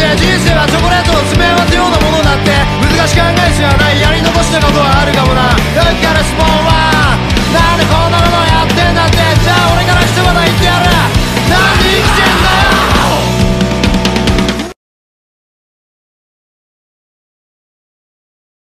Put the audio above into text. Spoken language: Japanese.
人生はチョコレートを詰め合わせようなものだって難しく考える必要はないやり残したことはあるかもなだからスポーンは何で